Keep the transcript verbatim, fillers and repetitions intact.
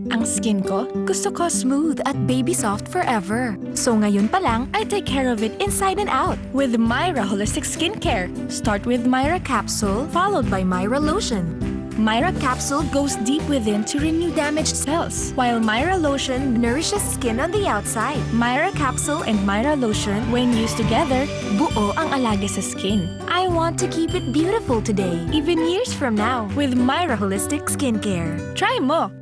Ang skin ko, gusto ko smooth at baby soft forever. So ngayon pa lang, I take care of it inside and out with Myra Holistic Skincare. Start with Myra Capsule, followed by Myra Lotion. Myra Capsule goes deep within to renew damaged cells, while Myra Lotion nourishes skin on the outside. Myra Capsule and Myra Lotion, when used together, buo ang alaga sa skin. I want to keep it beautiful today, even years from now, with Myra Holistic Skincare. Try mo!